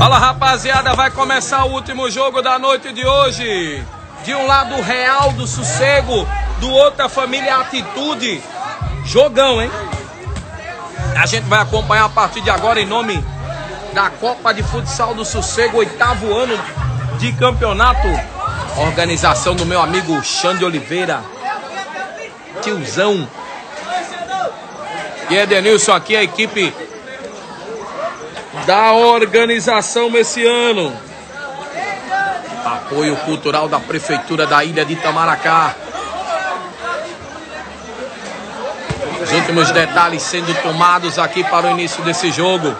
Fala, rapaziada, vai começar o último jogo da noite de hoje. De um lado o Real do Sossego, do outro a família Atitude. Jogão, hein? A gente vai acompanhar a partir de agora em nome da Copa de Futsal do Sossego, 8º ano de campeonato. Organização do meu amigo Xande Oliveira, tiozão. E Edenilson aqui, a equipe da organização esse ano. Apoio cultural da Prefeitura da Ilha de Itamaracá. Os últimos detalhes sendo tomados aqui para o início desse jogo.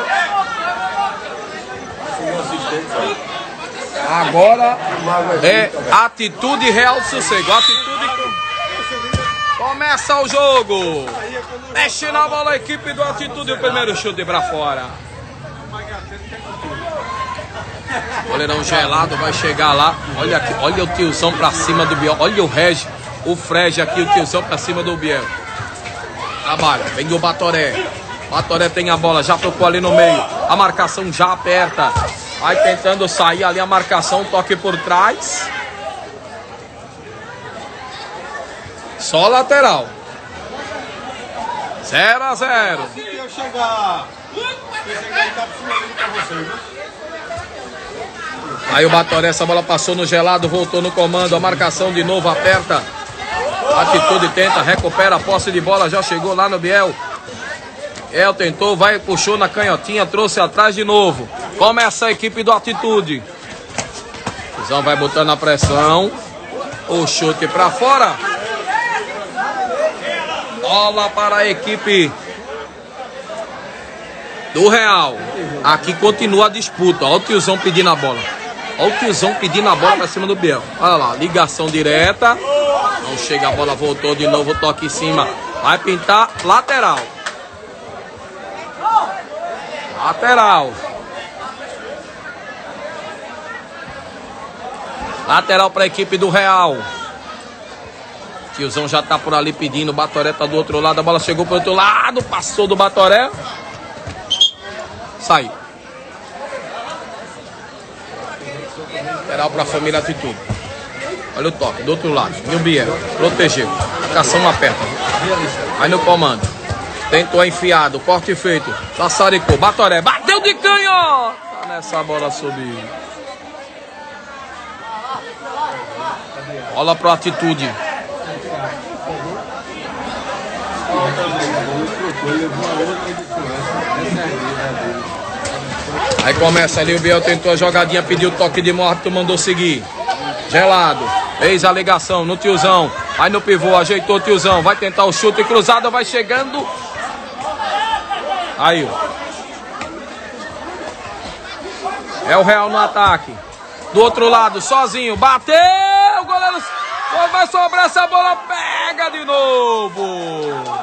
Agora é Atitude Real do Sossego. Atitude começa o jogo. Mexe na bola a equipe do Atitude. O primeiro chute para fora. Goleirão gelado vai chegar lá. Olha aqui, olha o tiozão pra cima do Biel. Olha o Regi, o Frege aqui, o tiozão pra cima do Biel. Trabalha, vem o Batoré. Batoré tem a bola, já tocou ali no meio. A marcação já aperta. Vai tentando sair ali a marcação, toque por trás. Só lateral. 0-0. Aí o Batoré, essa bola passou no gelado, voltou no comando, a marcação de novo aperta. Atitude tenta, recupera a posse de bola, já chegou lá no Biel. El tentou, vai, puxou na canhotinha, trouxe atrás de novo. Começa a equipe do Atitude. O Zão vai botando a pressão. O chute pra fora. Bola para a equipe do Real. Aqui continua a disputa. Olha o tiozão pedindo a bola. Olha o tiozão pedindo a bola pra cima do Biel. Olha lá, ligação direta. Não chega a bola, voltou de novo, toque em cima. Vai pintar lateral. Lateral. Lateral para a equipe do Real. Tiozão já tá por ali pedindo. O Batoré tá do outro lado. A bola chegou pro outro lado. Passou do Batoré. Saiu. Lateral para a família Atitude. Olha o toque do outro lado. E o Biel protegeu. Marcação aperta. Aí no comando. Tentou enfiado. Corte feito. Sassaricou. Batoré. Bateu de canhota. Nessa bola subir. Bola pro Atitude. Aí começa ali, o Biel tentou a jogadinha, pediu toque de morte, mandou seguir. Gelado, fez a ligação no tiozão. Aí no pivô, ajeitou o tiozão. Vai tentar o chute cruzado, vai chegando. Aí, é o Real no ataque. Do outro lado, sozinho, bateu. O goleiro vai sobrar essa bola, pega de novo.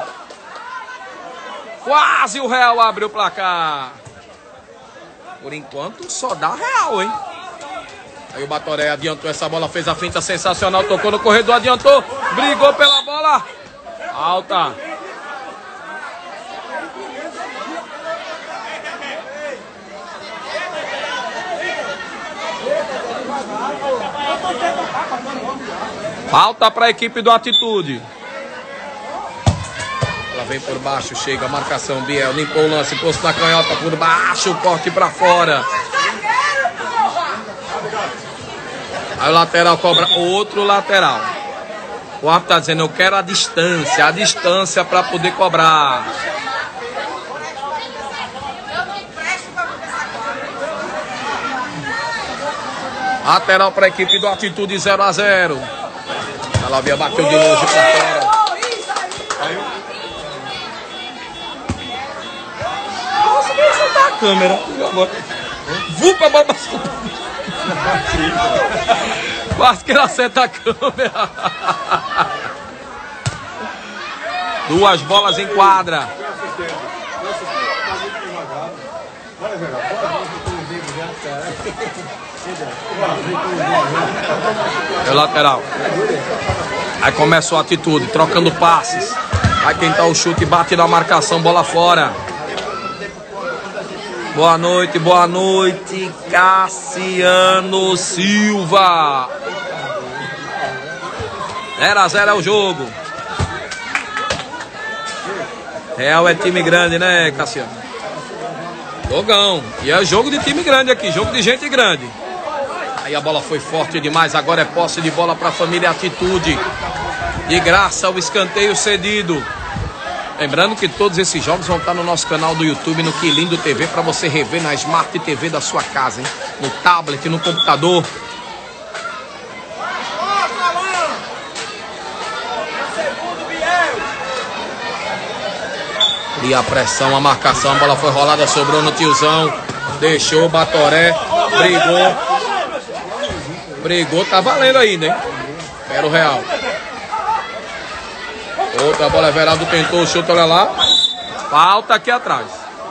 Quase o Real abre o placar. Por enquanto, só dá Real, hein? Aí o Batoré adiantou essa bola, fez a finta sensacional, tocou no corredor, adiantou, brigou pela bola. Alta. Falta para a equipe do Atitude. Ela vem por baixo, chega a marcação. Biel limpou o lance, posto na canhota por baixo, corte para fora. Aí o lateral cobra outro lateral. O árbitro tá dizendo, eu quero a distância para poder cobrar. Lateral para a equipe do Atitude, 0-0. Ela havia bateu de longe para fora. Nossa, vai soltar a câmera. Vupa, bola passou. Quase que ele acerta a câmera. Duas bolas em quadra. É o lateral. Aí começa a Atitude, trocando passes. Vai tentar o chute, bate na marcação, bola fora. Boa noite, Cassiano Silva. 0-0 é o jogo. Real é time grande, né, Cassiano? Jogão. E é jogo de time grande aqui, jogo de gente grande. Aí a bola foi forte demais, agora é posse de bola para a família Atitude. De graça o escanteio cedido. Lembrando que todos esses jogos vão estar no nosso canal do YouTube, no Que Lindo TV, para você rever na Smart TV da sua casa, hein? No tablet, no computador. E a pressão, a marcação, a bola foi rolada, sobrou no tiozão. Deixou o Batoré, brigou, tá valendo ainda, hein? Era o Real. Outra bola, Everaldo tentou o chute, olha lá. Falta aqui atrás.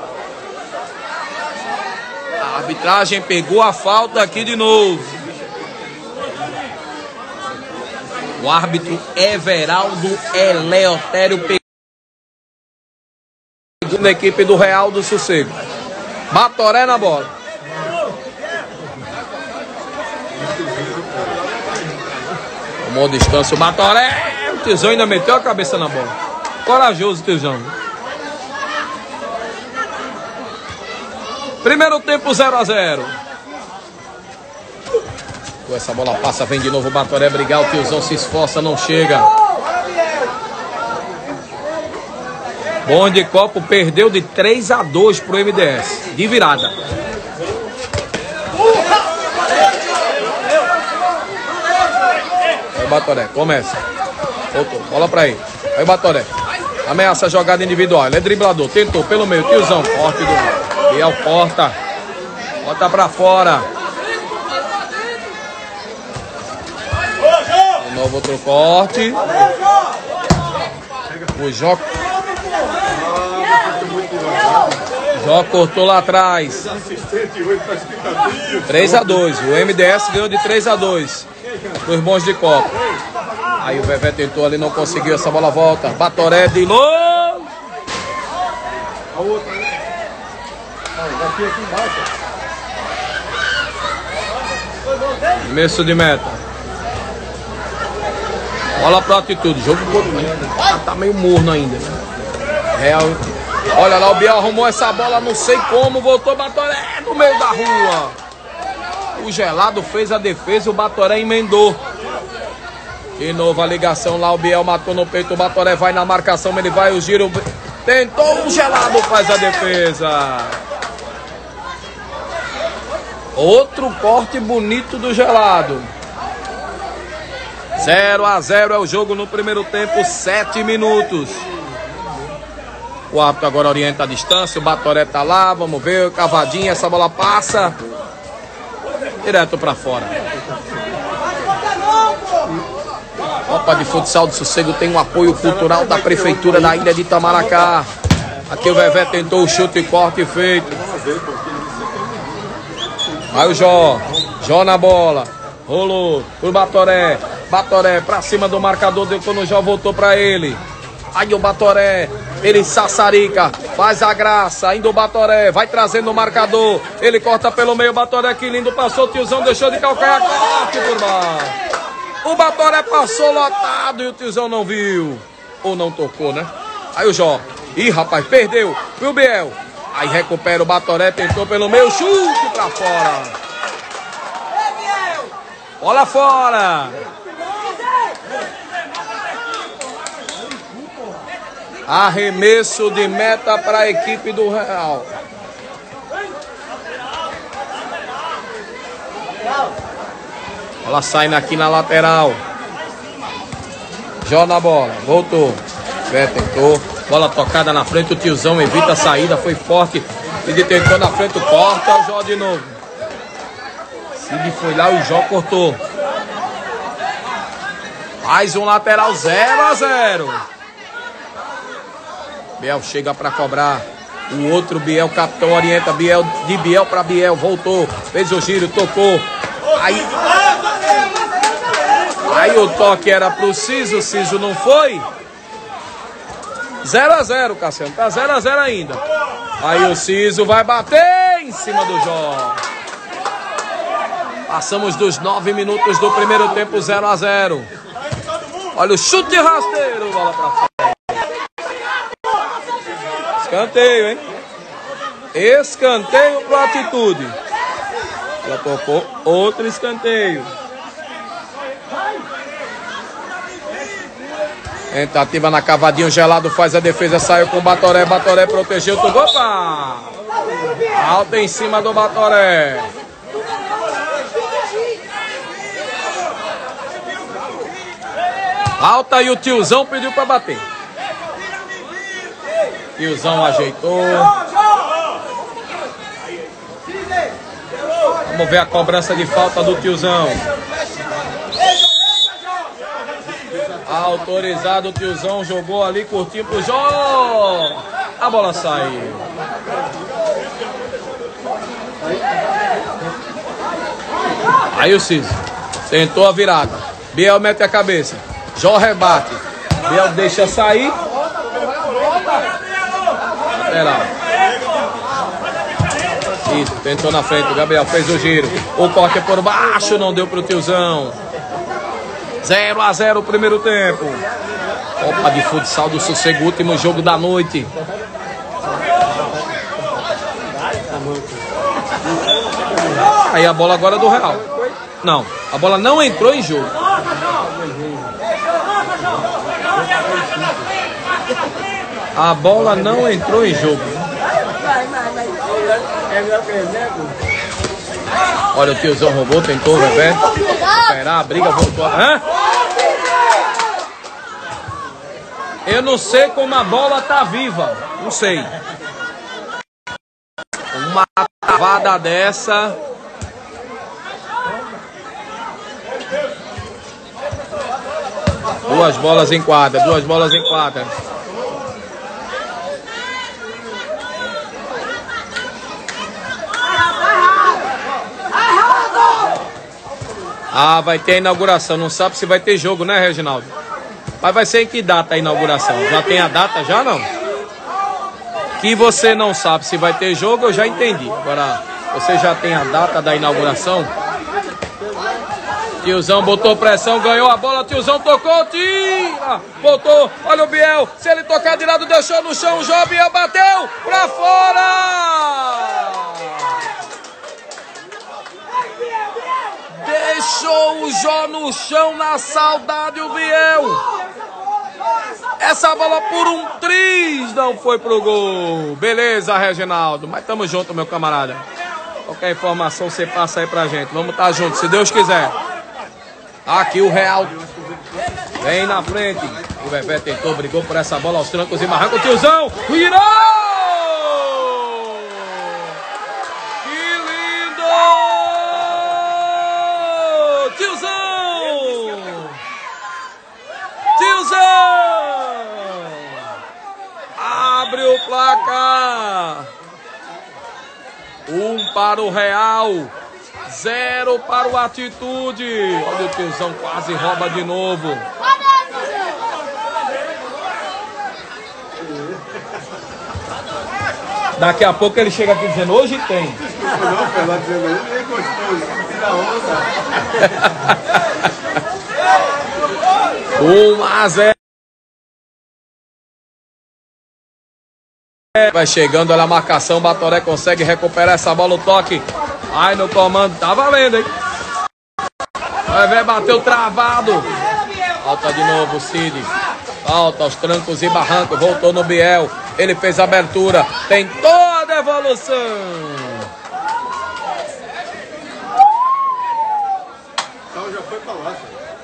A arbitragem pegou a falta aqui de novo. O árbitro Everaldo Eleutério pegou na equipe do Real do Sossego. Batoré na bola. Tomou distância o Batoré. O Tiozão ainda meteu a cabeça na bola. Corajoso o Tiozão. Primeiro tempo 0-0. Essa bola passa, vem de novo o Batoré brigar. O Tiozão se esforça, não chega. Bom de Copo perdeu de 3-2 pro MDS. De virada. Aí o Batoré, começa. Voltou, bola pra ele. Aí o Batoré. Ameaça a jogada individual. Ele é driblador. Tentou pelo meio. Tiozão. Forte do Biel, corta. Bota pra fora. De novo outro corte. O Jó cortou lá atrás. 3-2. O MDS ganhou de 3-2. Dos bons de Copa. Aí o Vevé tentou ali, não conseguiu. Essa bola volta. Batoré de novo. Começo de meta. Bola pra Atitude. Jogo tá meio morno ainda. Real. Olha lá, o Biel arrumou essa bola, não sei como. Voltou Batoré no meio da rua. O Gelado fez a defesa, o Batoré emendou. De novo a ligação lá, o Biel matou no peito, o Batoré vai na marcação, ele vai, o giro. Tentou, o Gelado faz a defesa. Outro corte bonito do Gelado. 0-0 é o jogo no primeiro tempo, 7 minutos. O árbitro agora orienta a distância, o Batoré tá lá, vamos ver, cavadinha, essa bola passa. Direto pra fora. Copa de Futsal do Sossego tem um apoio cultural da Prefeitura da Ilha de Itamaracá. Aqui o Vevé tentou o chute e corte feito. Aí o Jó na bola. Rolou pro Batoré. Batoré pra cima do marcador, deu quando o Jó voltou pra ele. Aí o Batoré, ele sassarica, faz a graça, ainda o Batoré, vai trazendo o marcador, ele corta pelo meio, o Batoré, que lindo, passou, o Tiozão deixou de calcanhar, corte por baixo. O Batoré passou lotado e o Tiozão não viu, ou não tocou, né? Aí o Jó, ih rapaz, perdeu, viu Biel? Aí recupera o Batoré, tentou pelo meio, chute pra fora. Bola fora. Arremesso de meta para a equipe do Real. Ela sai aqui na lateral. Jó na bola, voltou. Vé tentou, bola tocada na frente, o Tiozão evita a saída, foi forte. Ele tentou na frente, corta o Jó de novo. Cid foi lá, o Jó cortou. Mais um lateral, 0-0. Biel chega para cobrar. O outro Biel, capitão, orienta. Biel, de Biel para Biel. Voltou. Fez o giro, tocou. Aí o toque era pro Ciso. O Ciso não foi. 0-0, Cassiano. Tá 0-0 ainda. Aí o Ciso vai bater em cima do Jó. Passamos dos 9 minutos do primeiro tempo, 0 a 0. Olha o chute rasteiro, bola pra fora. Escanteio, hein? Escanteio pro Atitude. Ela tocou outro escanteio. Tentativa na cavadinha, o Gelado faz a defesa, saiu com o Batoré. Batoré protegeu, tocou. Opa! Alta em cima do Batoré. Alta e o Tiozão pediu pra bater. Tiozão ajeitou. Vamos ver a cobrança de falta do Tiozão. Autorizado, o Tiozão jogou ali, curtinho pro Jó. A bola saiu. Aí o Ciso tentou a virada. Biel mete a cabeça. Jó rebate. Biel deixa sair. Lateral. Isso, tentou na frente. O Gabriel fez o giro. O corte por baixo, não deu pro Tiozão. 0 a 0 o primeiro tempo. Copa de Futsal do Sossego, último jogo da noite. Aí a bola agora é do Real. Não, a bola não entrou em jogo. A bola não entrou em jogo. Olha, o Tiozão roubou, tentou, Bebé. Esperar, a briga voltou. Hã? Eu não sei como a bola tá viva. Não sei. Uma travada dessa. Duas bolas em quadra, duas bolas em quadra. Ah, vai ter a inauguração. Não sabe se vai ter jogo, né, Reginaldo? Mas vai ser em que data a inauguração? Já tem a data já, não? Que você não sabe se vai ter jogo, eu já entendi. Agora, você já tem a data da inauguração? Tiozão botou pressão, ganhou a bola, Tiozão tocou, tira! Botou, olha o Biel, se ele tocar de lado, deixou no chão, o Jó, Biel bateu pra fora! Deixou o Jó no chão, na saudade, o Biel. Essa bola por um triz não foi pro gol. Beleza, Reginaldo, mas tamo junto, meu camarada. Qualquer informação você passa aí pra gente. Vamos estar juntos, se Deus quiser. Aqui o Real vem na frente. O Bebé tentou, brigou por essa bola aos trancos e barrancos. O Tiozão virou! Que lindo! Tiozão! Tiozão! Abre o placar. 1 para o Real. 0 para o Atitude. Olha o Tiozão, quase rouba de novo. Daqui a pouco ele chega aqui dizendo, hoje tem. Não, pela dizendo aí, nem gostoso. Tira onda. 1 a 0. Vai chegando, olha a marcação, Batoré consegue recuperar essa bola, o toque. Ai, no comando, tá valendo, hein? Vai ver, bateu travado. Falta de novo, Cid. Falta aos trancos e barrancos, voltou no Biel. Ele fez a abertura, tem toda a devolução. Então já foi pra lá.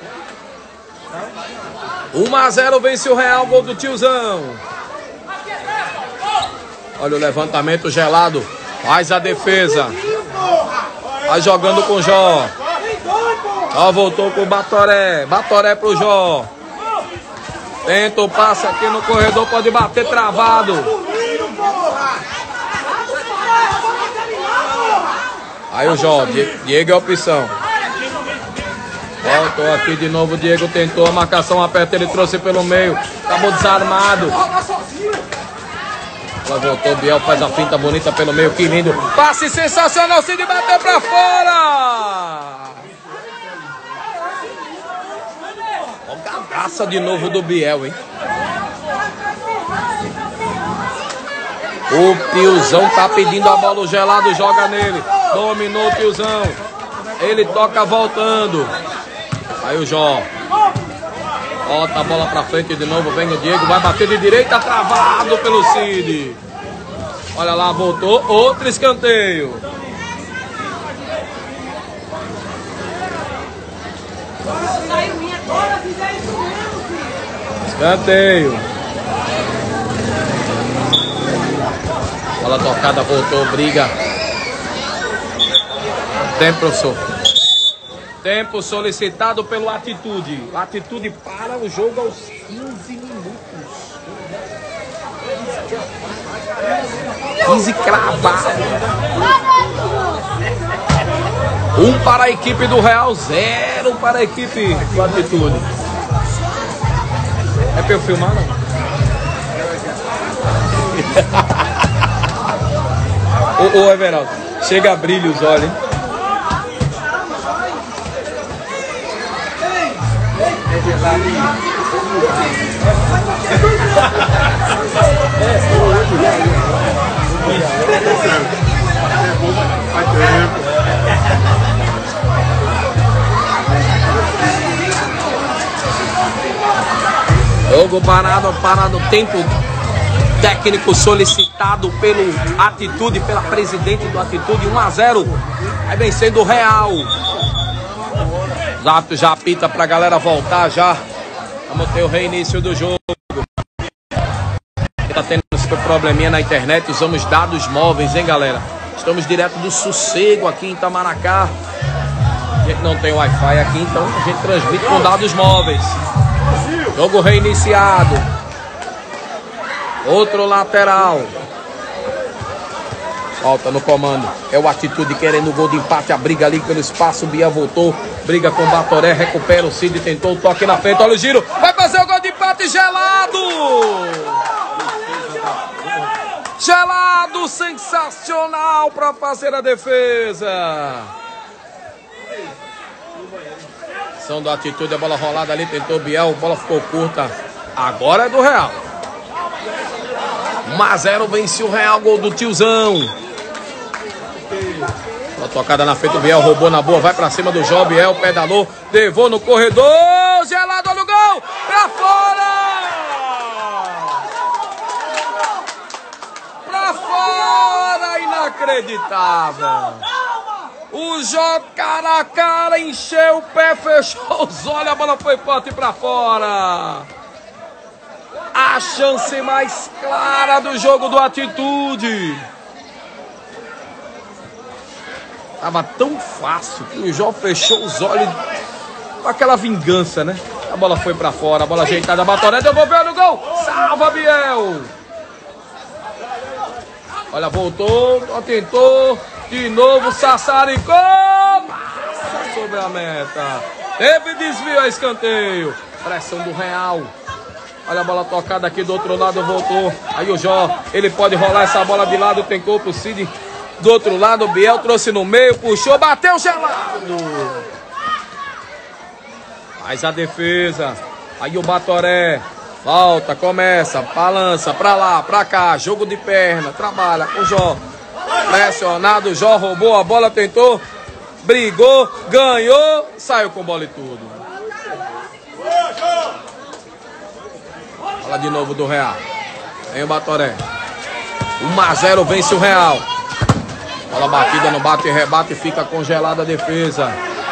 1 a 0 vence o Real, gol do Tiozão. Olha o levantamento, Gelado faz a defesa. Vai jogando com o Jó. Ó, voltou com o Batoré. Batoré pro Jó. Tenta o passe aqui no corredor, pode bater travado. Aí o Jó, Diego é opção. Voltou aqui de novo, Diego tentou a marcação aperta, ele trouxe pelo meio. Acabou desarmado. Ela voltou, Biel faz a finta bonita pelo meio, que lindo. Passe sensacional, Cid bateu pra fora. Olha a gadaça de novo do Biel, hein? O Piuzão tá pedindo a bola, o Gelado joga nele. Dominou o Piuzão. Ele toca voltando. Aí o Jó. Bota a bola pra frente de novo, vem o Diego, vai bater de direita, travado pelo Cid. Olha lá, voltou, outro escanteio. Escanteio. Bola tocada, voltou, briga. Tempo, professor. Tempo solicitado pelo Atitude. O Atitude para o jogo aos 15 minutos. 15 cravados. 1 para a equipe do Real, 0 para a equipe do Atitude. É pra eu filmar, não? Ô Everaldo, chega a brilho os olhos, hein? Jogo parado, tempo técnico solicitado pelo Atitude, pela presidente do Atitude, 1-0, vai vencendo o Real. Os árbitros já apita pra galera voltar já. Vamos ter o reinício do jogo. Tá tendo esse probleminha na internet, usamos dados móveis, hein, galera? Estamos direto do Sossego aqui em Itamaracá. A gente não tem Wi-Fi aqui, então a gente transmite com dados móveis. Jogo reiniciado. Outro lateral. Falta no comando. É o Atitude querendo o gol de empate. A briga ali pelo espaço. O Bia voltou. Briga com o Batoré. Recupera o Cid. Tentou o toque na frente. Olha o giro. Vai fazer o gol de empate. Gelado. Gelado. Sensacional para fazer a defesa. Ação do Atitude. A bola rolada ali. Tentou o Biel. A bola ficou curta. Agora é do Real. 1-0, vence o Real, gol do Tiozão. Uma tocada na frente, o Biel roubou na boa, vai pra cima do Jó, Biel pedalou, levou no corredor, Gelado, olha o gol, pra fora! Pra fora, inacreditável. O Jó cara a cara, encheu o pé, fechou os olhos, a bola foi forte pra fora. A chance mais clara do jogo do Atitude. Tava tão fácil que o Jó fechou os olhos com aquela vingança, né? A bola foi pra fora, a bola ajeitada, a Batoré devolveu no gol. Salva, Biel. Olha, voltou, tentou. De novo, Sassaricou. Passa sobre a meta. Teve desvio a escanteio. Pressão do Real. Olha a bola tocada aqui do outro lado, voltou. Aí o Jó, ele pode rolar essa bola de lado, tentou pro Cid. Do outro lado, o Biel trouxe no meio, puxou, bateu, Gelado. Faz a defesa. Aí o Batoré, volta, começa, balança, pra lá, pra cá, jogo de perna, trabalha com o Jó. Pressionado, o Jó roubou a bola, tentou, brigou, ganhou, saiu com bola e tudo. Fala de novo do Real. Vem o Batoré. 1-0, vence o Real. Bola batida no bate e rebate, fica congelada a defesa.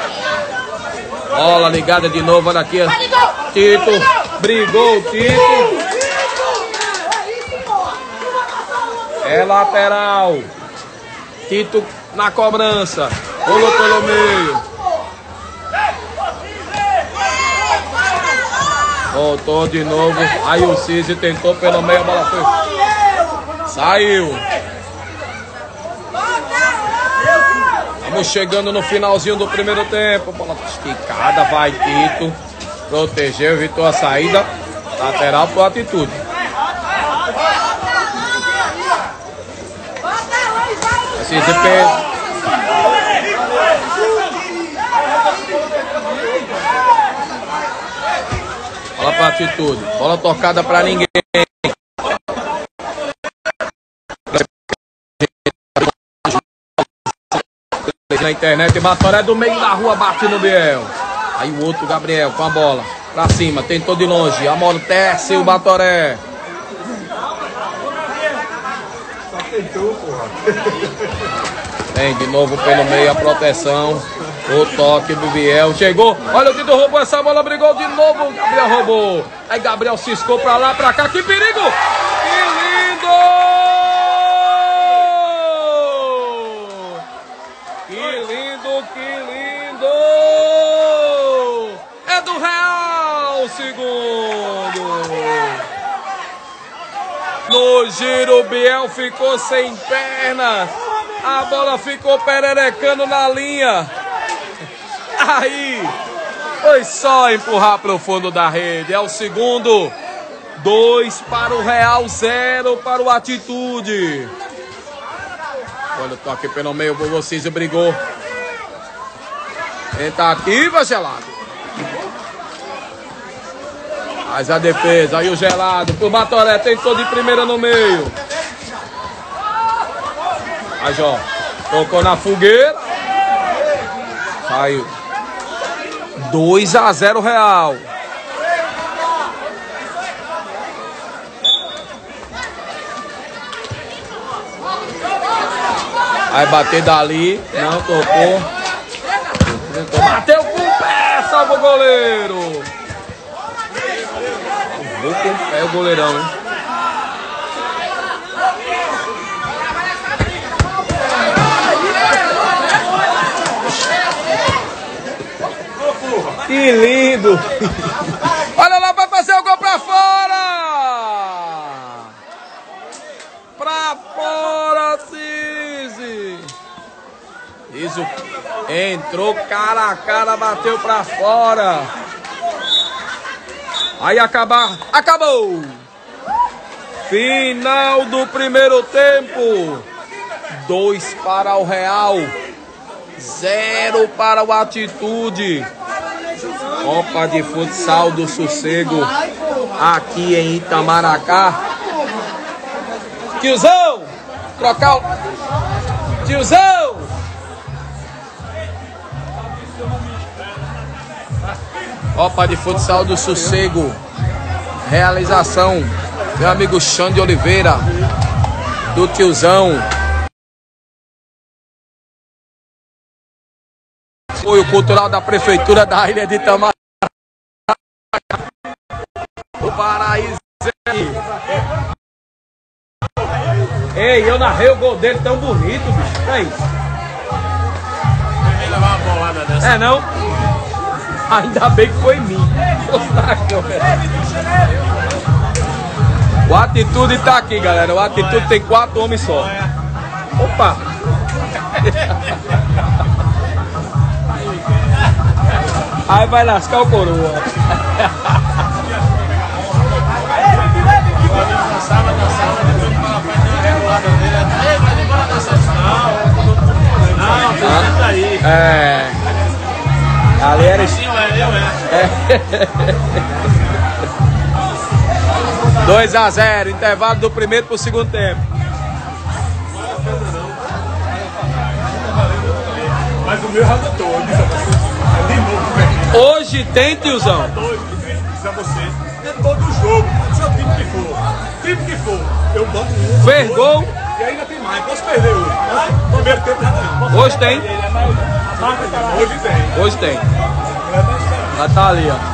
Bola ligada de novo, olha aqui. Tito, brigou o Tito. É lateral. Tito na cobrança. Rolou pelo meio. Voltou de novo. Aí o Cid tentou pelo meio, a bola foi. Saiu. Estamos chegando no finalzinho do primeiro tempo. Bola esticada, vai Tito. Protegeu, evitou a saída. Lateral pro Atitude. Precisa de peso. Bola pra Atitude. Bola tocada pra ninguém. Na internet, Batoré do meio da rua, bate no Biel. Aí o outro, Gabriel, com a bola pra cima, tentou de longe. Amortece o Batoré. Só tentou, porra. Tem de novo pelo meio a proteção. O toque do Biel. Chegou. Olha o Guido roubou essa bola, brigou de novo. Gabriel roubou. Aí Gabriel ciscou pra lá, pra cá. Que perigo! Que lindo! Que lindo, que lindo! É do Real, segundo. No giro, Biel ficou sem perna. A bola ficou pererecando na linha. Aí, foi só empurrar para o fundo da rede. É o segundo. 2 para o Real, 0 para o Atitude. Olha o toque pelo meio, o Bocísio brigou. Tentativa, Gelado. Faz a defesa, aí o Gelado pro Batoré, tentou de primeira no meio. Aí, Jó, tocou na fogueira. Saiu. 2-0 Real. Vai bater dali, não tocou. Bateu com o pé, salva o goleiro. Vou com o pé o goleirão, hein? Que lindo! Olha lá, vai fazer o gol pra fora! Pra fora, Cizi! Isso entrou cara a cara, bateu pra fora. Aí acabou! Final do primeiro tempo. 2 para o Real, 0 para o Atitude. Copa de Futsal do Sossego aqui em Itamaracá. Tiozão! Trocar o... Tiozão! Copa de Futsal do Sossego. Realização meu amigo Xande Oliveira, do Tiozão. Apoio cultural da Prefeitura da Ilha de Itamaracá. O Paraíso. Ei, eu narrei o gol dele tão bonito, bicho. É isso. Levar uma bolada dessa. É não? Ainda bem que foi em mim. O Atitude tá aqui, galera. O Atitude tem 4 homens só. Opa! Aí vai lascar o coroa. Dançava, depois o papai deu uma regulada dele. Ei, vai embora dançar. Não, senta aí. É. Ali era. É. 2-0, intervalo do primeiro pro segundo tempo. Mas o meu já botou, de novo, velho. Hoje tem, tiozão. Diz a você, é todo jogo, se é o time que for. Time que for, eu boto um. Fez gol. E ainda tem mais, posso perder hoje. Primeiro tempo já tem. Hoje tem. Hoje tem. Hoje tem. Já tá ali, ó.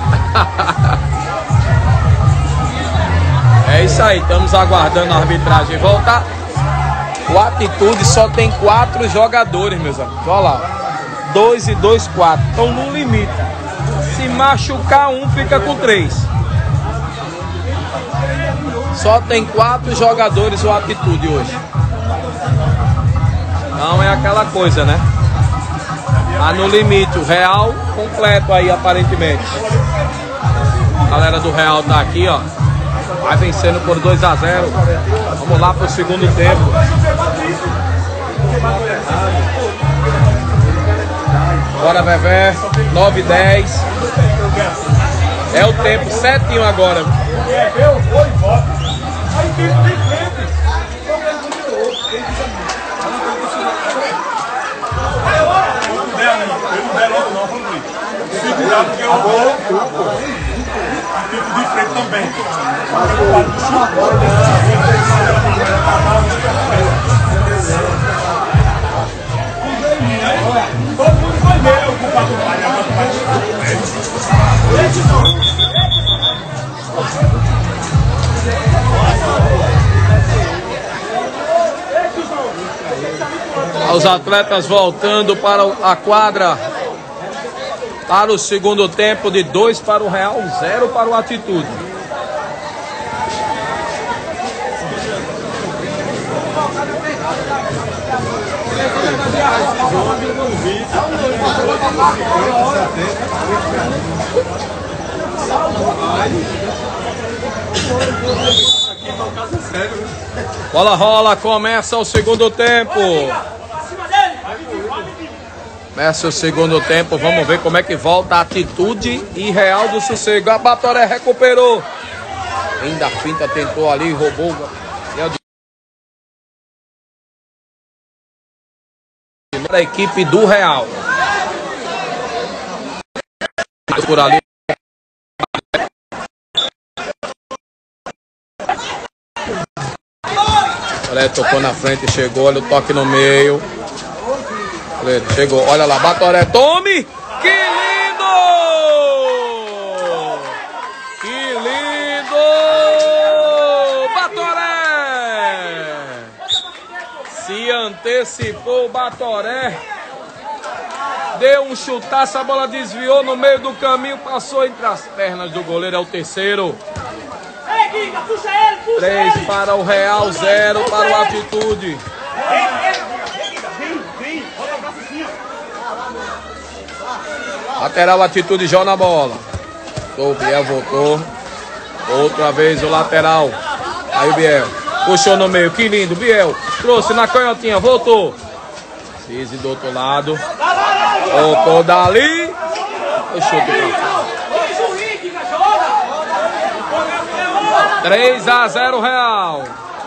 É isso aí, estamos aguardando a arbitragem voltar. O Atitude só tem 4 jogadores, meus amigos. Olha lá. 2 e 2, 4. Estão no limite. Se machucar um, fica com 3. Só tem 4 jogadores o Atitude hoje. Não é aquela coisa, né? Tá no limite. O Real completo aí, aparentemente. A galera do Real tá aqui, ó. Vai vencendo por 2-0. Vamos lá pro segundo tempo. Bora, Vevé. 9:10. É o tempo certinho agora. Cuidado porque eu vou tipo de frente também. Todo mundo vai ver o culpado do pai. Os atletas voltando para a quadra. Para o segundo tempo, de 2 para o Real, 0 para o Atitude. Bola rola, começa o segundo tempo. Começa o segundo tempo, vamos ver como é que volta a Atitude e Real do Sossego. A Batoré recuperou. Ainda a finta tentou ali, roubou a equipe do Real. Por ali. Olha, tocou na frente, chegou, olha o toque no meio. Chegou, olha lá, Batoré, tome! Que lindo! Que lindo! Batoré! Se antecipou o Batoré. Deu um chutaço, a bola desviou no meio do caminho, passou entre as pernas do goleiro, é o terceiro. 3 para o Real, 0 para o Atitude. Lateral, Atitude, joga na bola. O Biel voltou. Outra vez o lateral. Aí o Biel puxou no meio. Que lindo, Biel. Trouxe na canhotinha, voltou. Cise do outro lado. Voltou dali. O chute pra fora. 3-0 Real.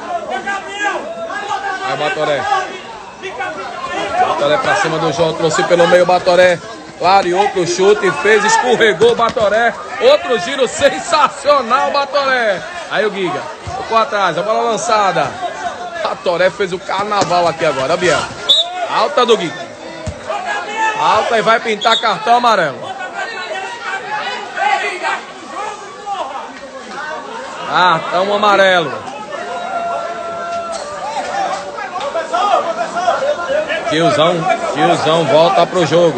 Aí o Batoré. Batoré pra cima do João. Trouxe pelo meio o Batoré. Clareou pro chute, fez, escorregou o Batoré. Outro giro sensacional, Batoré. Aí o Giga, ficou atrás, a bola lançada. Batoré fez o carnaval aqui agora, ó, Biel. Alta do Giga. Alta e vai pintar cartão amarelo. Cartão amarelo. Tiozão volta pro jogo.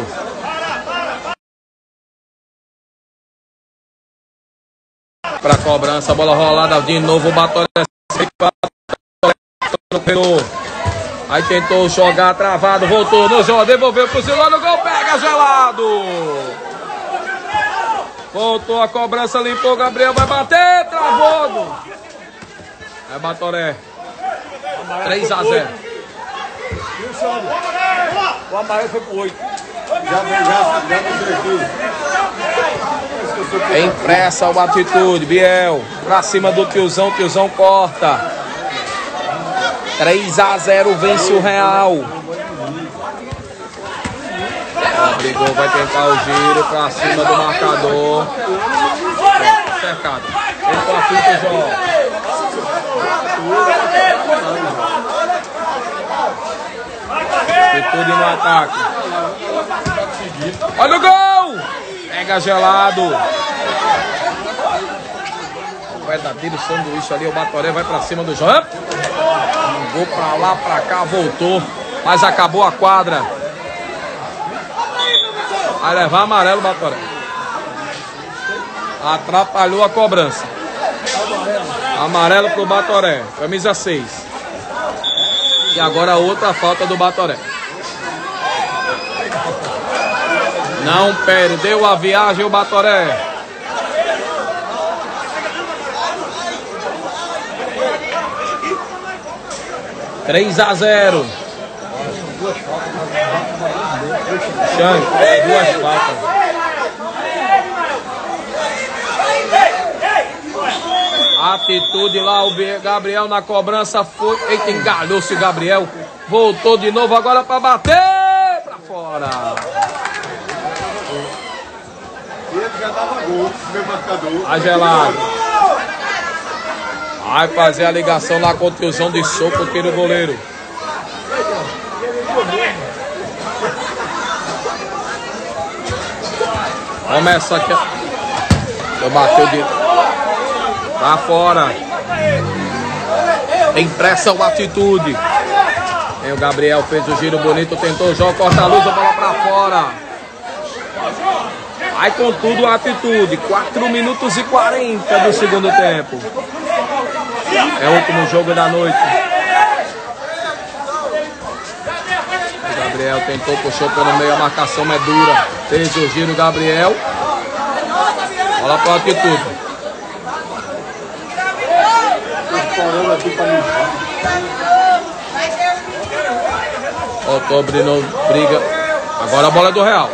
Pra cobrança, bola rolada de novo, o Batoré aí tentou jogar travado, voltou no jogo, devolveu pro Silvano, no gol, pega gelado. Voltou a cobrança, limpou, Gabriel vai bater, travou. É Batoré. 3-0. O amarelo foi pro 8. Já Empressa o Atitude, Biel. Pra cima do Tiozão corta. 3-0, vence o Real. Brigou, vai tentar o giro pra cima do marcador. Cercado. Tentou a finta, João. Atitude no ataque. Olha o gol! Pega gelado. Verdadeiro sanduíche ali, o Batoré vai pra cima do João. Vou pra lá, pra cá, voltou. Mas acabou a quadra. Vai levar amarelo, Batoré. Atrapalhou a cobrança. Amarelo pro Batoré. Camisa 6. E agora outra falta do Batoré. Não perdeu a viagem o Batoré. (3-0) Xande, 2 faltas. Atitude lá, o Gabriel na cobrança foi. Eita, engalhou-se o Gabriel. Voltou de novo agora para bater para fora. Ele já dava gol, meu marcador. Tá gelado. Vai fazer a ligação lá com o tiozão de soco, tira o goleiro. Começa aqui. Eu bateu de. Pra fora. Tem pressão, atitude. Aí o Gabriel fez o giro bonito, tentou o jogo, corta a luz, a bola pra fora. Vai com tudo a atitude. 4 minutos e 40 do segundo tempo. É o último jogo da noite. O Gabriel tentou, puxou pelo meio, a marcação é dura. Fez o giro, Gabriel. Bola pra atitude. Voltou, Brino, briga. Agora a bola é do Real.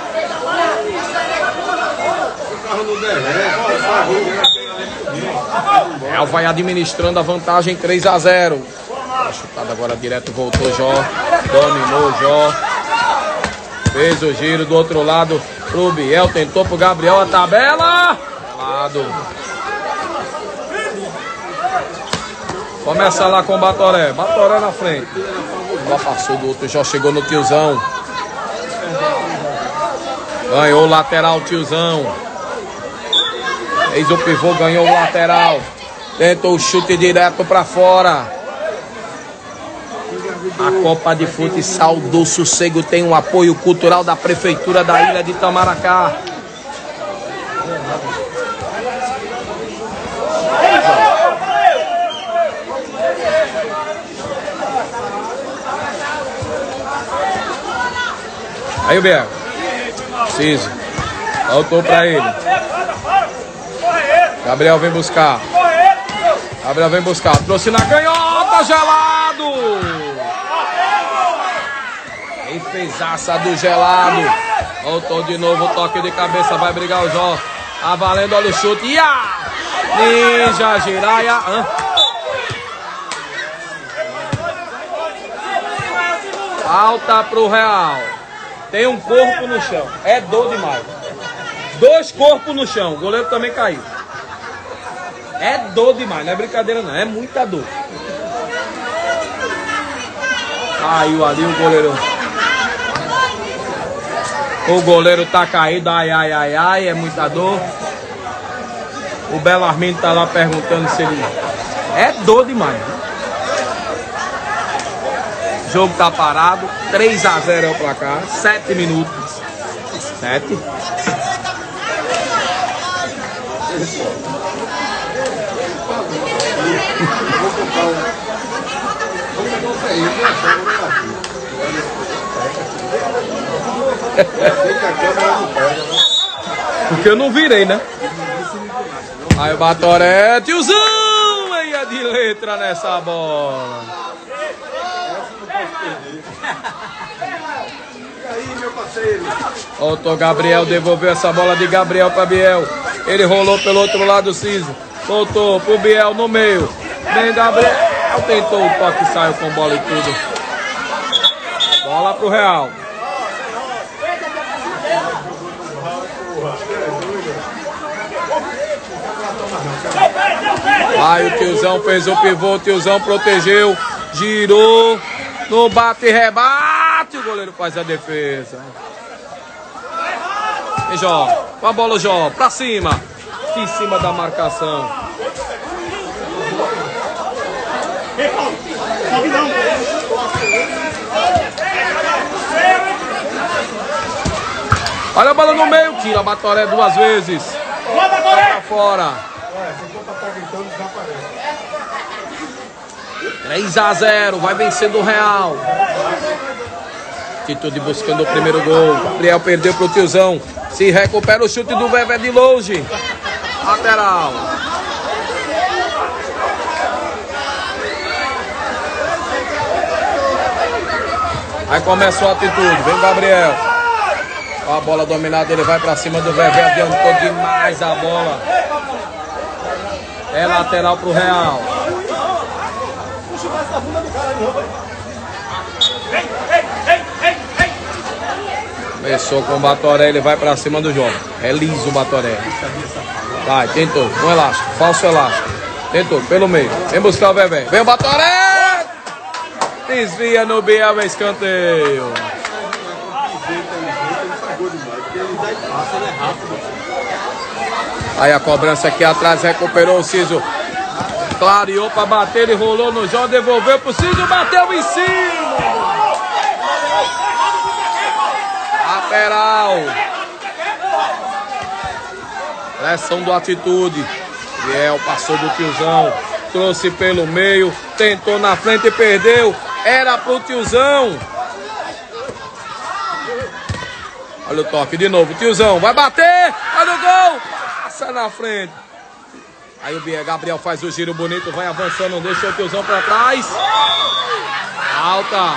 Real vai administrando a vantagem 3-0. A chutada agora direto, voltou Jó. Dominou Jó. Fez o giro do outro lado pro Biel. Tentou pro Gabriel a tabela. Lado. Começa lá com o Batoré. Batoré na frente. Já passou do outro, já chegou no tiozão. Ganhou o lateral, tiozão. Fez o pivô, ganhou o lateral. Tentou o chute direto pra fora. A Copa de Futsal do Sossego tem um apoio cultural da Prefeitura da Ilha de Itamaracá. Aí o Biel. Preciso. Voltou pra ele. Gabriel vem buscar. Gabriel vem buscar. Trouxe na canhota, gelado. Defesaça do gelado. Voltou de novo, toque de cabeça. Vai brigar o Jó. Tá valendo, olha o chute. Ia! Ninja Jiraya. Falta pro Real. Tem um corpo no chão. É dor demais. 2 corpos no chão. O goleiro também caiu. É dor demais. Não é brincadeira não. É muita dor. Caiu ali o goleiro. O goleiro tá caído. Ai, ai, ai, ai. É muita dor. O Belo Armindo tá lá perguntando se ele... É dor demais. O jogo tá parado. 3-0 é o placar. 7 minutos. 7. Porque eu não virei, né? Aí o Batoré, tiozão, aí é de letra nessa bola. Voltou Gabriel, devolveu essa bola de Gabriel para Biel. Ele rolou pelo outro lado, Ciso. Voltou pro Biel no meio. Vem Gabriel, tentou o toque, saiu com bola e tudo. Bola pro Real. Aí o tiozão fez o pivô, o tiozão protegeu, girou, no bate e rebate, o goleiro faz a defesa. E Jó, com a bola Jó, pra cima, em cima da marcação. Olha a bola no meio, tira a Batoré 2 vezes. Pra fora. 3-0, vai vencendo o Real. Atitude buscando o primeiro gol. Gabriel perdeu pro tiozão. Se recupera o chute do Vevé de longe. Lateral. Aí começa a atitude. Vem o Gabriel. Ó a bola dominada, ele vai pra cima do Vevé, adiantou demais a bola. É lateral pro Real. Começou com o Batoré, ele vai pra cima do jogo. É liso o Batoré. Vai, tentou, com elástico, falso elástico. Tentou, pelo meio. Vem buscar o Vevé. Vem o Batoré! Desvia no Biel, escanteio. Aí a cobrança aqui atrás, recuperou o Ciso. Clareou pra bater, ele rolou no João, devolveu pro Ciso, bateu em cima. Lateral. Pressão do Atitude. Biel passou do Tiozão, trouxe pelo meio, tentou na frente e perdeu. Era pro Tiozão. Olha o toque de novo, Tiozão vai bater, olha o gol, passa na frente. Aí o Gabriel faz o giro bonito, vai avançando, deixa o Tiozão pra trás. Alta.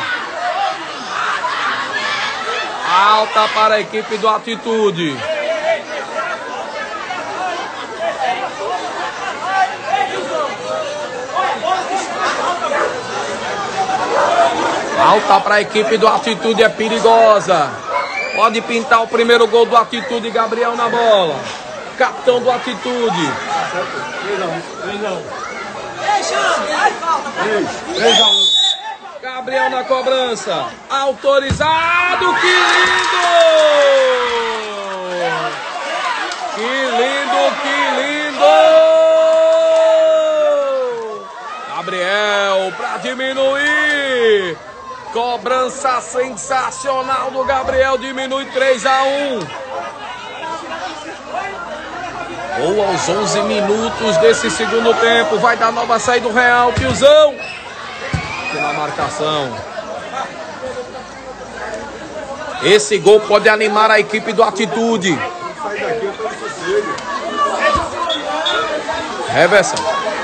Alta para a equipe do Atitude. Alta para a equipe do Atitude, é perigosa. Pode pintar o primeiro gol do Atitude, Gabriel na bola. Capitão do Atitude. 3-1. Gabriel na cobrança. Autorizado. Que lindo! Que lindo, que lindo! Gabriel para diminuir. Cobrança sensacional do Gabriel, diminui 3-1. Ou aos 11 minutos desse segundo tempo, vai dar nova saída do Real, Tiozão. Aqui na marcação. Esse gol pode animar a equipe do Atitude. Reversa.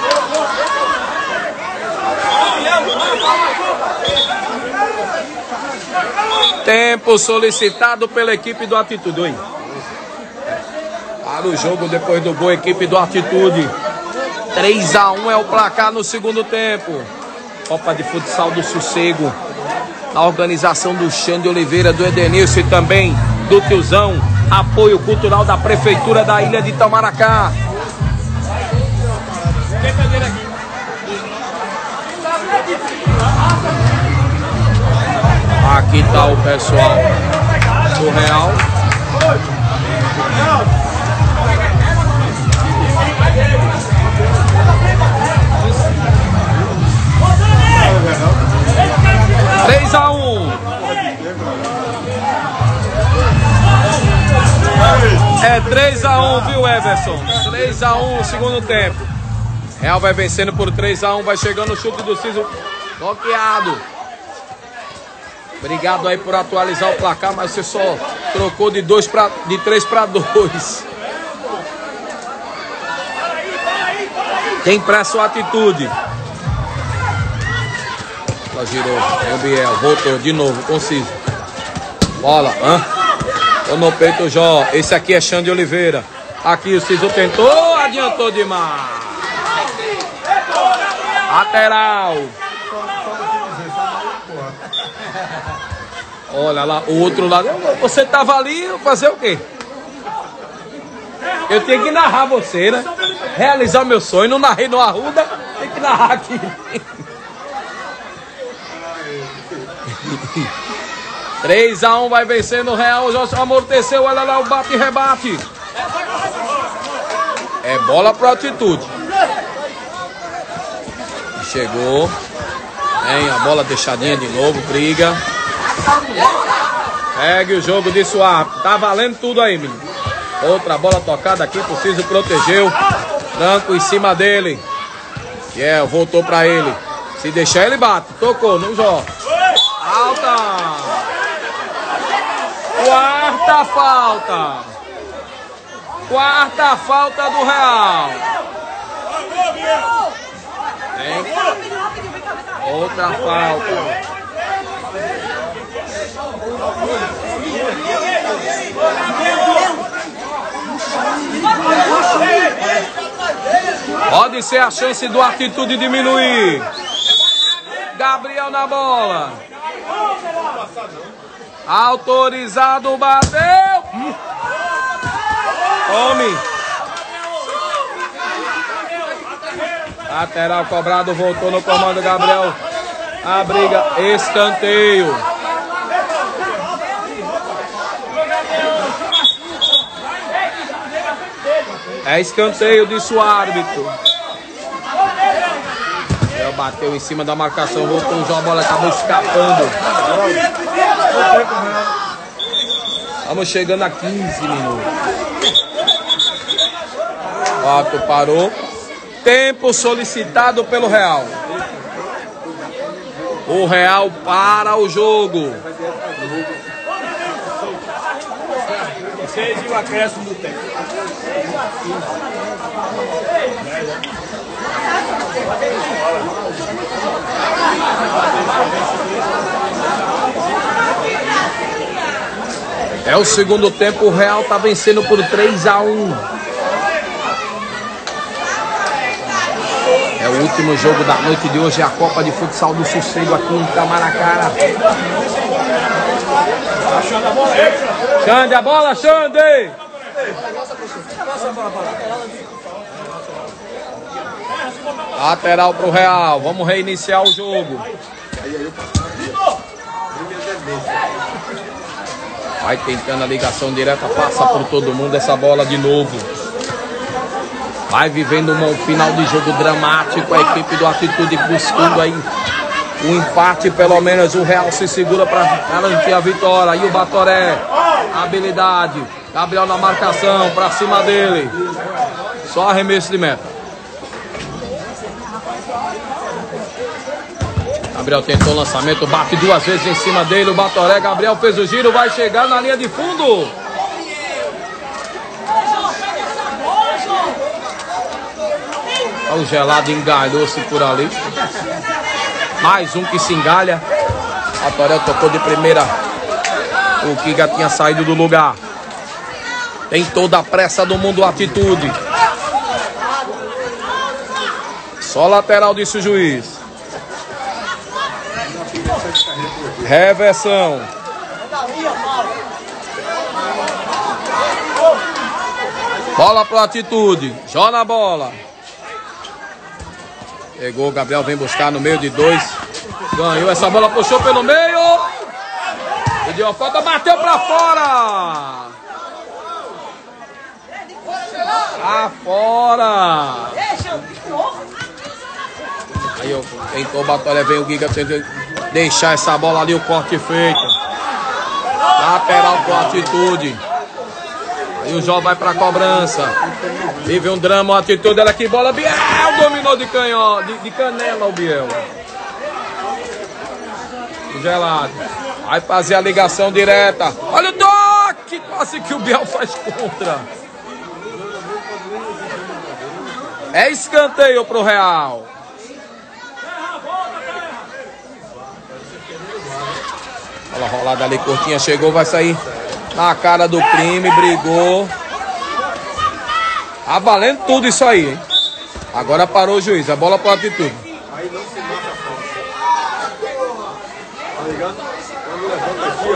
Tempo solicitado pela equipe do Atitude. Oi. Para o jogo depois do gol, equipe do Atitude. 3-1 é o placar no segundo tempo. Copa de Futsal do Sossego. Na organização do Xande Oliveira, do Edenilson e também do Tiozão. Apoio cultural da Prefeitura da Ilha de Itamaracá. Aqui está o pessoal do Real. É 3-1, viu, Everson? 3-1 no segundo tempo. Real vai vencendo por 3-1, vai chegando o chute do Ciso. Bloqueado. Obrigado aí por atualizar o placar, mas você só trocou de 3 para 2. Tem pressa ou Atitude? Ela girou, o Biel, voltou de novo, conciso. Bola, tô no peito, Jó. Esse aqui é Xande Oliveira. Aqui o Ciso tentou, adiantou demais. Lateral. Olha lá, o outro lado. Você tava ali, fazer o quê? Eu tenho que narrar você, né? Realizar o meu sonho. Não narrei no Arruda, tem que narrar aqui. 3-1 vai vencer no Real. Já amorteceu, olha lá o bate e rebate. É bola pro Atitude. Chegou. Tem a bola deixadinha de novo, briga. Pegue o jogo de suave. Tá valendo tudo aí, menino. Outra bola tocada aqui, preciso protegeu. Franco em cima dele. Voltou pra ele. Se deixar ele bate. Tocou no Jó. Alta. Quarta falta. Quarta falta do Real. Tem outra falta. Pode ser a chance do Atitude diminuir. Gabriel na bola. Autorizado, bateu. Tome. Lateral cobrado, voltou no comando Gabriel. A briga, escanteio. É escanteio, disse o árbitro. Gabriel bateu em cima da marcação, voltou o jogo, a bola acabou escapando. Estamos chegando a 15 minutos. O árbitro parou. Tempo solicitado pelo Real. O Real para o jogo. 6 e o acréscimo do tempo. É o segundo tempo, o Real está vencendo por 3-1. É o último jogo da noite de hoje, a Copa de Futsal do Sossego aqui em Itamaracá. Xande, a bola, Xande! Lateral pro Real, vamos reiniciar o jogo. Vai tentando a ligação direta, passa por todo mundo essa bola de novo. Vai vivendo um final de jogo dramático, a equipe do Atitude buscando aí um empate, pelo menos o Real se segura para garantir a vitória. Aí o Batoré, habilidade, Gabriel na marcação, para cima dele. Só arremesso de meta. Gabriel tentou o lançamento, bate duas vezes em cima dele, o Batoré, Gabriel fez o giro, vai chegar na linha de fundo. O Gelado engalhou-se por ali. Mais um que se engalha. A Torel tocou de primeira. O Kiga tinha saído do lugar. Tem toda a pressa do mundo, Atitude. Só lateral, disse o juiz. Reversão. Bola pro Atitude. Joga a bola. Pegou, Gabriel vem buscar no meio de dois. Ganhou essa bola, puxou pelo meio. Pediu a falta, bateu pra fora. Fora. Aí tentou o Batoré, vem o Giga, tentou deixar essa bola ali, o corte feito. Lateral com Atitude. Aí o Jó vai pra cobrança. Vive um drama, a Atitude, ela que bola. Biel dominou de canhão, de canela o Biel. O Gelado. Vai fazer a ligação direta. Olha o toque! Quase que o Biel faz contra. É escanteio pro Real. Bola rolada ali, curtinha, chegou, vai sair na cara do crime, brigou. Tá valendo tudo isso aí, hein? Agora parou o juiz, a bola pro Atitude. Aí não se mata a falta. Tá ligado? Quando levanta aqui,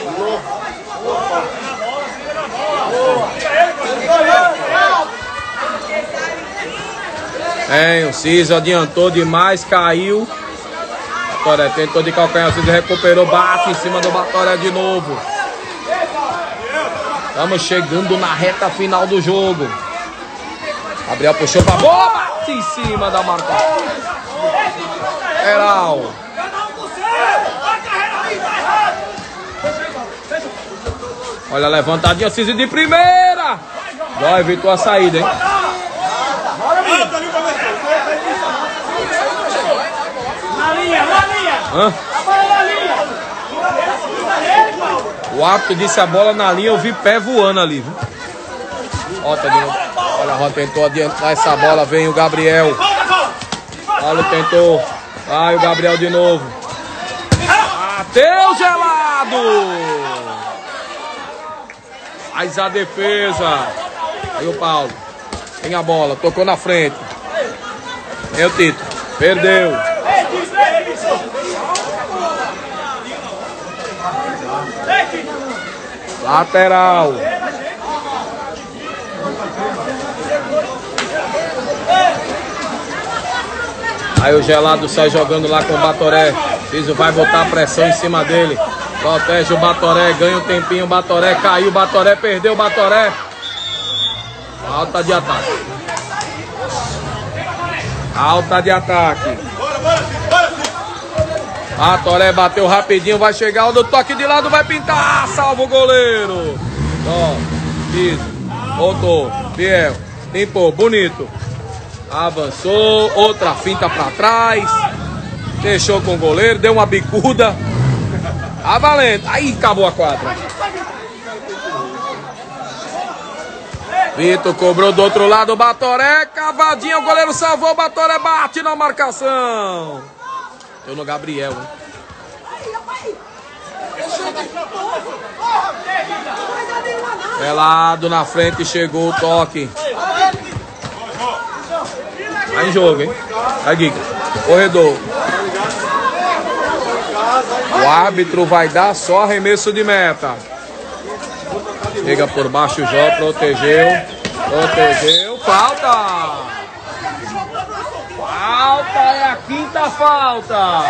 ó. O Ciso adiantou demais, caiu. Batoré tentou de calcanhar, o Ciso recuperou, bate em cima do Batoré de novo. Estamos chegando na reta final do jogo. Gabriel puxou pra bola, bate em cima da marca. Geral. Olha a levantadinha, Ciso de primeira. Já evitou a saída, hein? Na linha. O árbitro disse a bola na linha, eu vi pé voando ali, viu? Olha, a Ró tentou adiantar essa bola, vem o Gabriel. Olha, tentou. Vai o Gabriel de novo. Bateu gelado. Faz a defesa. Aí o Paulo. Tem a bola. Tocou na frente. Tem o Tito. Perdeu. Lateral. Aí o gelado sai jogando lá com o Batoré. Ciso vai botar pressão em cima dele. Protege o Batoré, ganha um tempinho. O Batoré caiu, o Batoré perdeu o Batoré. Falta de ataque. Falta de ataque. Batoré bateu rapidinho, vai chegar o do toque de lado, vai pintar. Salva o goleiro. Ó, Ciso. Voltou. Fiel. Limpou, bonito. Avançou, outra finta pra trás. Deixou com o goleiro, deu uma bicuda. Tá valendo. Aí acabou a quadra. Vitor cobrou do outro lado, Batoré, cavadinha, o goleiro salvou, o Batoré bate na marcação. Deu no Gabriel, hein? Pelado na frente, chegou o toque. Tá em jogo, hein? Aí, Giga. Corredor. O árbitro vai dar só arremesso de meta. Chega por baixo o Jó, protegeu. Protegeu. Falta! Falta, é a quinta falta.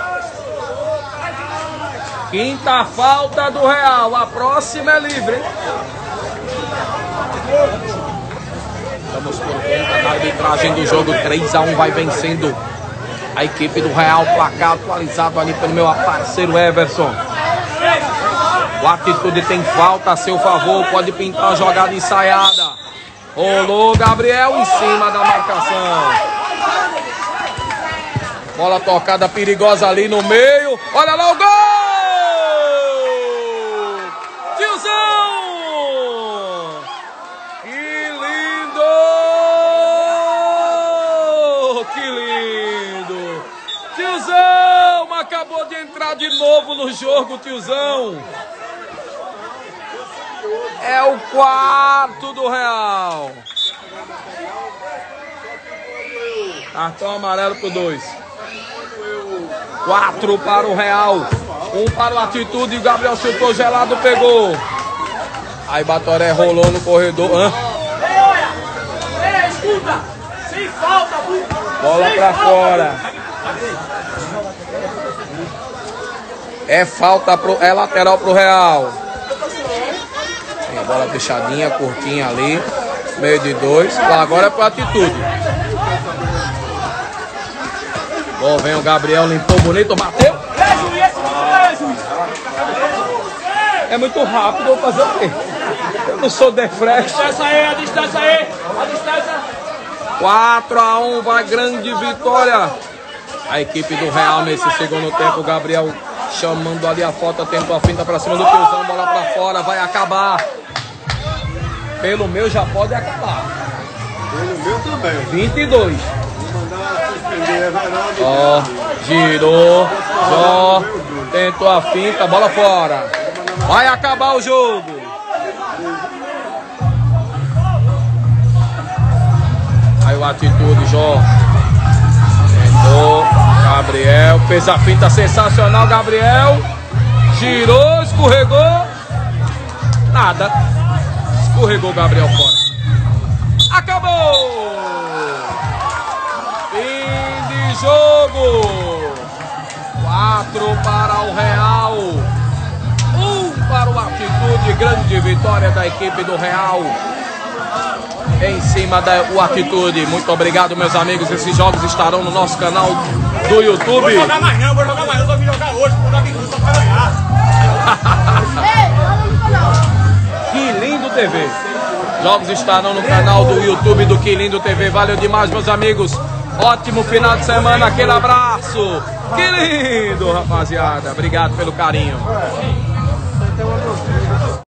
Quinta falta do Real. A próxima é livre, hein? Estamos por conta da arbitragem do jogo. 3-1 vai vencendo a equipe do Real. Placar atualizado ali pelo meu parceiro Everson. O Atitude tem falta a seu favor. Pode pintar a jogada ensaiada. Rolou Gabriel em cima da marcação. Bola tocada perigosa ali no meio. Olha lá o gol! Tiozão! Que lindo! Que lindo! Tiozão! Acabou de entrar de novo no jogo, Tiozão. É o quarto do Real. Cartão amarelo por 2. 4 para o Real. 1 para o Atitude. O Gabriel chutou gelado, pegou. Aí Batoré rolou no corredor. Escuta! Sem falta, bola pra fora. É falta, é lateral pro Real. Tem a bola fechadinha, curtinha ali. Meio de 2. Agora é pro Atitude. Bom, vem o Gabriel, limpou bonito, bateu. É muito rápido, vou fazer o quê? Eu não sou defresh. Distância aí, a distância aí. A distância. 4-1, vai grande vitória. A equipe do Real nesse segundo tempo. O Gabriel chamando ali a falta, tentou a finta pra cima do Tiozão, bola pra fora, vai acabar. Pelo meu já pode acabar. Pelo meu também. 22. Vou mandar suspender Everaldo. Ó, girou, Jó, tentou a finta, bola fora. Vai acabar o jogo. Aí o Atitude, Jó. Tentou, Gabriel, fez a finta sensacional, Gabriel. Girou, escorregou. Nada. Escorregou Gabriel fora. Acabou! Fim de jogo. 4 para o Real. 1 para o Atitude. Grande vitória da equipe do Real em cima do Atitude. Muito obrigado, meus amigos. Esses jogos estarão no nosso canal do YouTube. Vou jogar mais não, vou jogar mais. Eu só vim jogar hoje, vou dar bico só pra ganhar. Que Lindo TV. Jogos estarão no canal do YouTube do Que Lindo TV. Valeu demais, meus amigos. Ótimo final de semana. Aquele abraço. Que lindo, rapaziada. Obrigado pelo carinho.